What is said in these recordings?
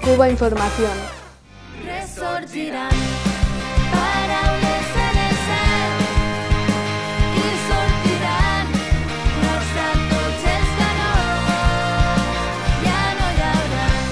Cuba Información. Resortirán para unirse y sortirán nuestras noches ya no habrá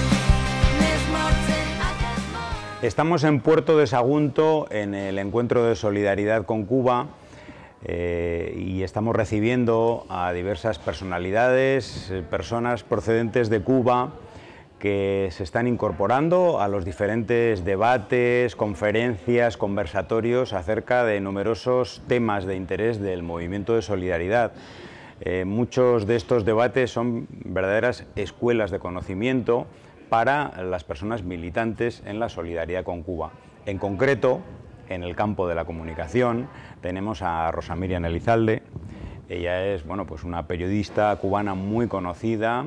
Estamos en Puerto de Sagunto en el encuentro de solidaridad con Cuba y estamos recibiendo a diversas personalidades, personas procedentes de Cuba que se están incorporando a los diferentes debates, conferencias, conversatorios acerca de numerosos temas de interés del movimiento de solidaridad. Muchos de estos debates son verdaderas escuelas de conocimiento para las personas militantes en la solidaridad con Cuba. En concreto, en el campo de la comunicación, tenemos a Rosa Miriam Elizalde. Ella es pues una periodista cubana muy conocida.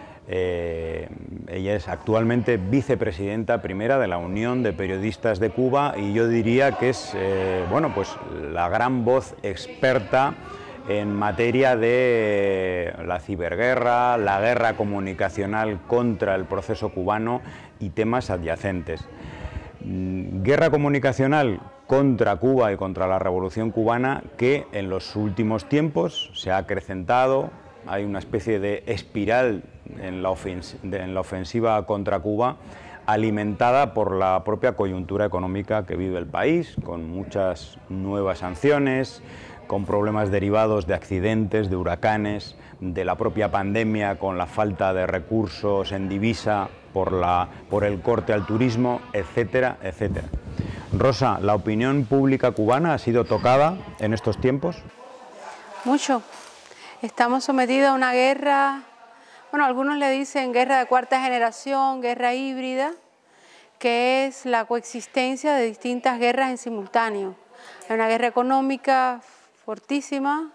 Ella es actualmente vicepresidenta primera de la Unión de Periodistas de Cuba y yo diría que es la gran voz experta en materia de la ciberguerra, la guerra comunicacional contra el proceso cubano y temas adyacentes. Guerra comunicacional contra Cuba y contra la Revolución Cubana que en los últimos tiempos se ha acrecentado. Hay una especie de espiral en la ofensiva contra Cuba, alimentada por la propia coyuntura económica que vive el país, con muchas nuevas sanciones, con problemas derivados de accidentes, de huracanes, de la propia pandemia, con la falta de recursos en divisa, por el corte al turismo, etcétera, etcétera. Rosa, ¿la opinión pública cubana ha sido tocada en estos tiempos? Mucho. Estamos sometidos a una guerra, algunos le dicen guerra de cuarta generación, guerra híbrida, que es la coexistencia de distintas guerras en simultáneo. Hay una guerra económica fortísima,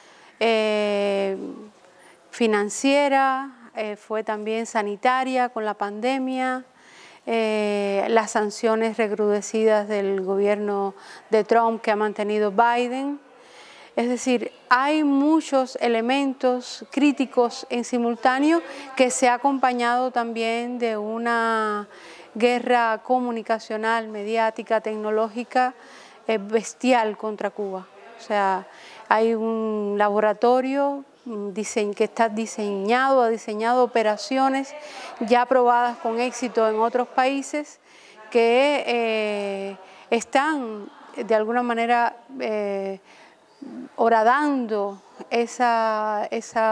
financiera, fue también sanitaria con la pandemia, las sanciones recrudecidas del gobierno de Trump que ha mantenido Biden. Es decir, hay muchos elementos críticos en simultáneo que se ha acompañado también de una guerra comunicacional, mediática, tecnológica bestial contra Cuba. O sea, hay un laboratorio que está ha diseñado operaciones ya probadas con éxito en otros países que están de alguna manera horadando ese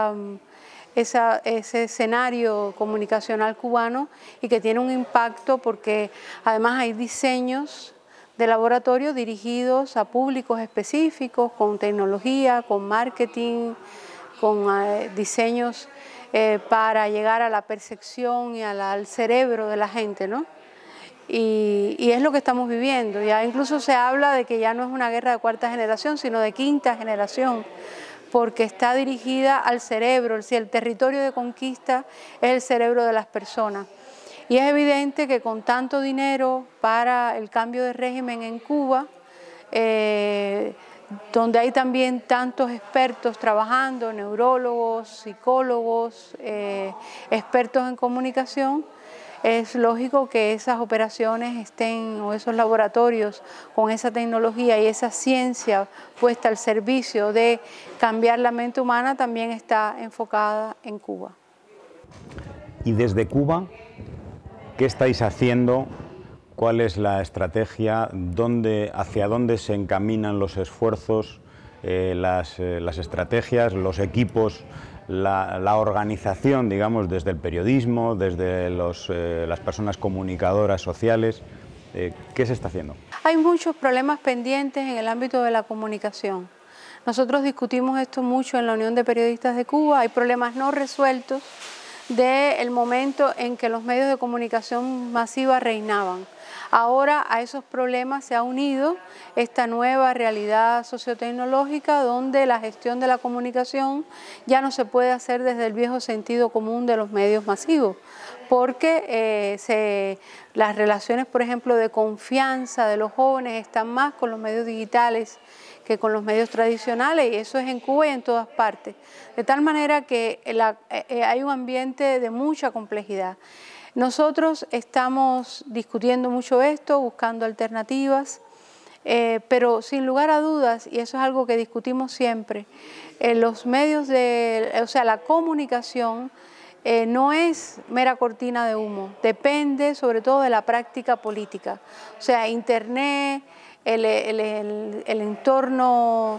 escenario comunicacional cubano y que tiene un impacto porque además hay diseños de laboratorio dirigidos a públicos específicos, con tecnología, con marketing, con diseños para llegar a la percepción y al cerebro de la gente, ¿no? Y es lo que estamos viviendo. Ya incluso se habla de que ya no es una guerra de cuarta generación, sino de quinta generación, porque está dirigida al cerebro. Si el territorio de conquista es el cerebro de las personas. Y es evidente que con tanto dinero para el cambio de régimen en Cuba, donde hay también tantos expertos trabajando, neurólogos, psicólogos, expertos en comunicación, es lógico que esas operaciones estén, o esos laboratorios con esa tecnología y esa ciencia puesta al servicio de cambiar la mente humana también está enfocada en Cuba. Y desde Cuba, ¿qué estáis haciendo? ¿Cuál es la estrategia? ¿Hacia dónde se encaminan los esfuerzos, las estrategias, los equipos, la organización, digamos, desde el periodismo, desde las personas comunicadoras sociales? ¿Qué se está haciendo? Hay muchos problemas pendientes en el ámbito de la comunicación. Nosotros discutimos esto mucho en la Unión de Periodistas de Cuba. Hay problemas no resueltos del momento en que los medios de comunicación masiva reinaban. Ahora a esos problemas se ha unido esta nueva realidad sociotecnológica donde la gestión de la comunicación ya no se puede hacer desde el viejo sentido común de los medios masivos, porque las relaciones, por ejemplo, de confianza de los jóvenes están más con los medios digitales que con los medios tradicionales, y eso es en Cuba y en todas partes. De tal manera que hay un ambiente de mucha complejidad. Nosotros estamos discutiendo mucho esto, buscando alternativas, pero sin lugar a dudas, y eso es algo que discutimos siempre, los medios la comunicación no es mera cortina de humo, depende sobre todo de la práctica política. O sea, Internet, el entorno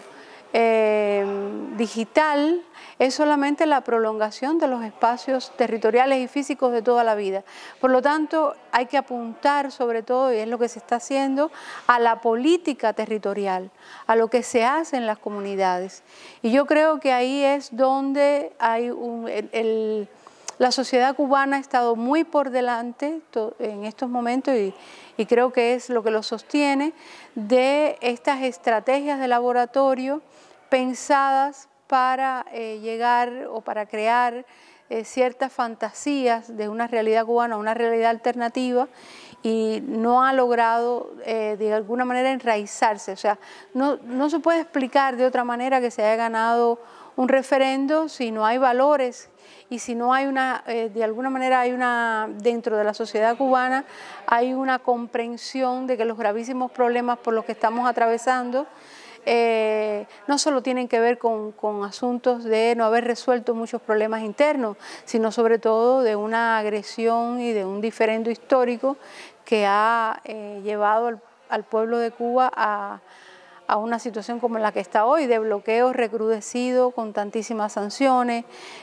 digital es solamente la prolongación de los espacios territoriales y físicos de toda la vida. Por lo tanto, hay que apuntar sobre todo, y es lo que se está haciendo, a la política territorial, a lo que se hace en las comunidades. Y yo creo que ahí es donde hay la sociedad cubana ha estado muy por delante en estos momentos y creo que es lo que lo sostiene, de estas estrategias de laboratorio pensadas para llegar o para crear ciertas fantasías de una realidad cubana, una realidad alternativa, y no ha logrado de alguna manera enraizarse. O sea, no se puede explicar de otra manera que se haya ganado un referendo si no hay valores y si no hay de alguna manera dentro de la sociedad cubana hay una comprensión de que los gravísimos problemas por los que estamos atravesando no solo tienen que ver con asuntos de no haber resuelto muchos problemas internos, sino sobre todo de una agresión y de un diferendo histórico que ha llevado al pueblo de Cuba a una situación como la que está hoy, de bloqueo recrudecido con tantísimas sanciones,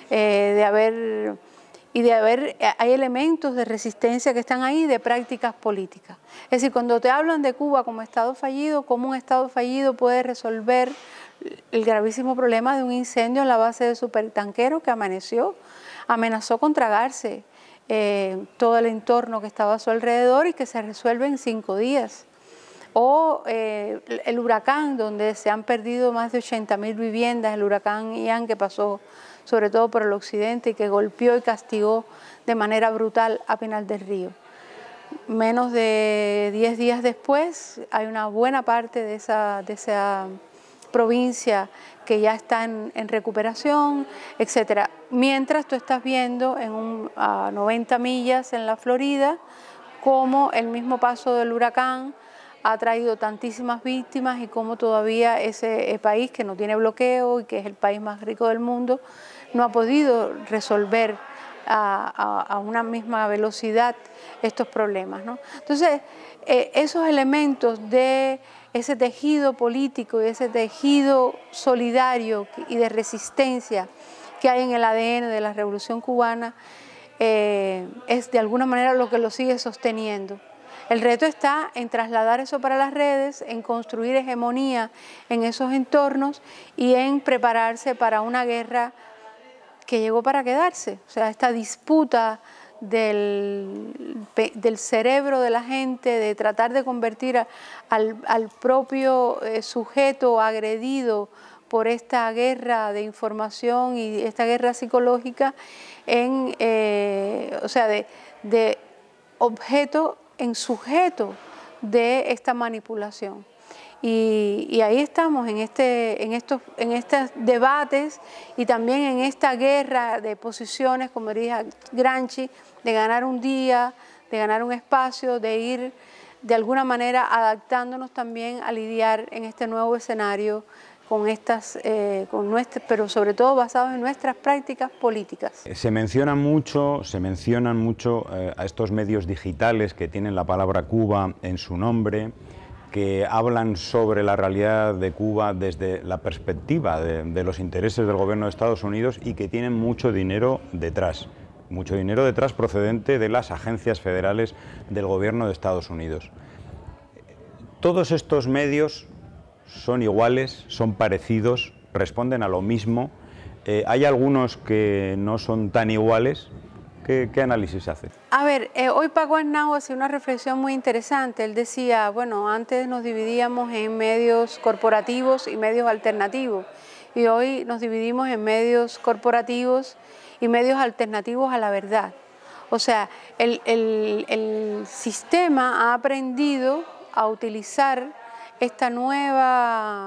hay elementos de resistencia que están ahí, de prácticas políticas. Es decir, cuando te hablan de Cuba como Estado fallido, ¿cómo un Estado fallido puede resolver el gravísimo problema de un incendio en la base de supertanquero que amenazó con tragarse todo el entorno que estaba a su alrededor y que se resuelve en 5 días? O el huracán, donde se han perdido más de 80.000 viviendas, el huracán Ian, que pasó sobre todo por el occidente y que golpeó y castigó de manera brutal a Pinar del Río. Menos de 10 días después hay una buena parte de esa provincia que ya está en recuperación, etc. Mientras tú estás viendo a 90 millas en la Florida cómo el mismo paso del huracán ha traído tantísimas víctimas y cómo todavía ese país que no tiene bloqueo y que es el país más rico del mundo no ha podido resolver a una misma velocidad estos problemas, ¿no? Entonces, esos elementos de ese tejido político y ese tejido solidario y de resistencia que hay en el ADN de la Revolución Cubana es de alguna manera lo que lo sigue sosteniendo. El reto está en trasladar eso para las redes, en construir hegemonía en esos entornos y en prepararse para una guerra que llegó para quedarse. O sea, esta disputa del cerebro de la gente, de tratar de convertir al propio sujeto agredido por esta guerra de información y esta guerra psicológica de objeto en sujeto de esta manipulación. Y ahí estamos en estos debates y también en esta guerra de posiciones, como diría Gramsci, de ganar un día, de ganar un espacio, de ir de alguna manera adaptándonos también a lidiar en este nuevo escenario pero sobre todo basados en nuestras prácticas políticas. Se mencionan mucho a estos medios digitales que tienen la palabra Cuba en su nombre, que hablan sobre la realidad de Cuba desde la perspectiva de los intereses del gobierno de Estados Unidos y que tienen mucho dinero detrás procedente de las agencias federales del gobierno de Estados Unidos. Todos estos medios son iguales, son parecidos, responden a lo mismo. Hay algunos que no son tan iguales. ¿Qué análisis hace? A ver, hoy Paco Arnau hacía una reflexión muy interesante. Él decía, bueno, antes nos dividíamos en medios corporativos y medios alternativos, y hoy nos dividimos en medios corporativos y medios alternativos a la verdad. O sea, el sistema ha aprendido a utilizar esta nueva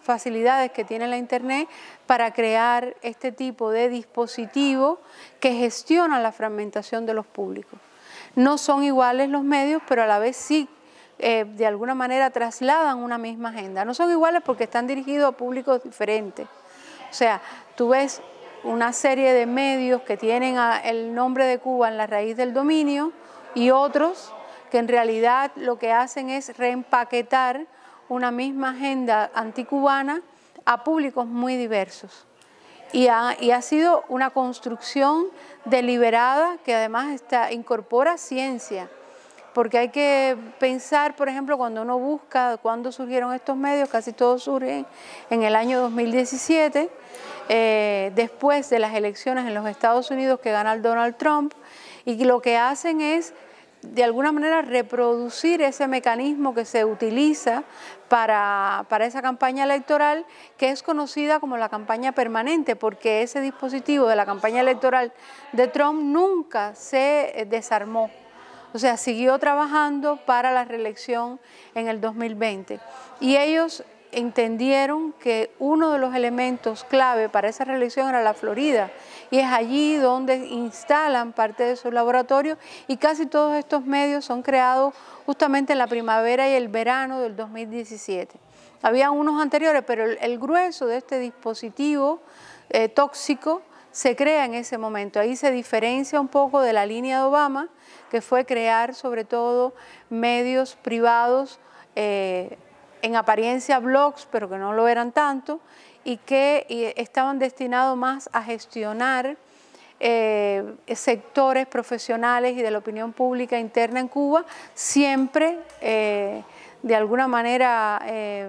facilidades que tiene la Internet para crear este tipo de dispositivo que gestiona la fragmentación de los públicos. No son iguales los medios, pero a la vez sí, de alguna manera trasladan una misma agenda. No son iguales porque están dirigidos a públicos diferentes. O sea, tú ves una serie de medios que tienen el nombre de Cuba en la raíz del dominio y otros que en realidad lo que hacen es reempaquetar una misma agenda anticubana a públicos muy diversos. Y ha sido una construcción deliberada que además incorpora ciencia, porque hay que pensar, por ejemplo, cuando uno busca cuándo surgieron estos medios, casi todos surgen en el año 2017, después de las elecciones en los Estados Unidos que gana el Donald Trump, y lo que hacen es de alguna manera reproducir ese mecanismo que se utiliza para esa campaña electoral, que es conocida como la campaña permanente, porque ese dispositivo de la campaña electoral de Trump nunca se desarmó. O sea, siguió trabajando para la reelección en el 2020. Y ellos entendieron que uno de los elementos clave para esa reelección era la Florida, y es allí donde instalan parte de su laboratorio, y casi todos estos medios son creados justamente en la primavera y el verano del 2017. Había unos anteriores, pero el grueso de este dispositivo tóxico se crea en ese momento. Ahí se diferencia un poco de la línea de Obama, que fue crear sobre todo medios privados, en apariencia blogs, pero que no lo eran tanto, y que estaban destinados más a gestionar sectores profesionales y de la opinión pública interna en Cuba, siempre de alguna manera,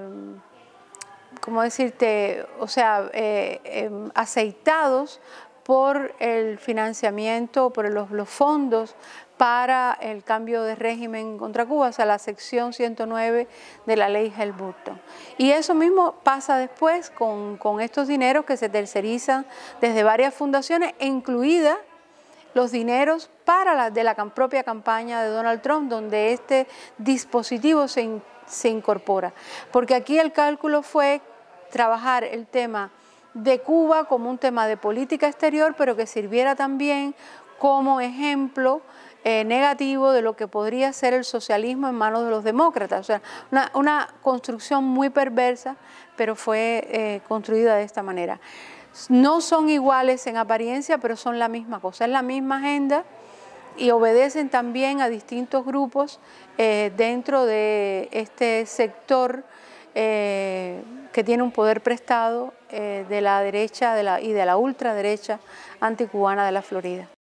¿cómo decirte? O sea, aceitados por el financiamiento, por los fondos para el cambio de régimen contra Cuba, o sea, la sección 109 de la ley Helms-Burton. Y eso mismo pasa después con estos dineros que se tercerizan desde varias fundaciones, incluidas los dineros de la propia campaña de Donald Trump, donde este dispositivo se incorpora. Porque aquí el cálculo fue trabajar el tema de Cuba como un tema de política exterior, pero que sirviera también como ejemplo negativo de lo que podría ser el socialismo en manos de los demócratas. O sea, una construcción muy perversa, pero fue construida de esta manera. No son iguales en apariencia, pero son la misma cosa, es la misma agenda, y obedecen también a distintos grupos dentro de este sector que tiene un poder prestado de la derecha y de la ultraderecha anticubana de la Florida.